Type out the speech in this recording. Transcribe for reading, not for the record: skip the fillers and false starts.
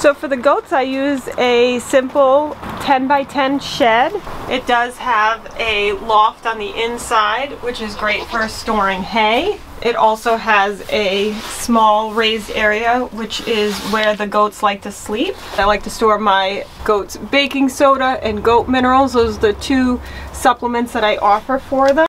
So for the goats I use a simple 10 by 10 shed. It does have a loft on the inside, which is great for storing hay. It also has a small raised area, which is where the goats like to sleep. I like to store my goats' baking soda and goat minerals. Those are the two supplements that I offer for them.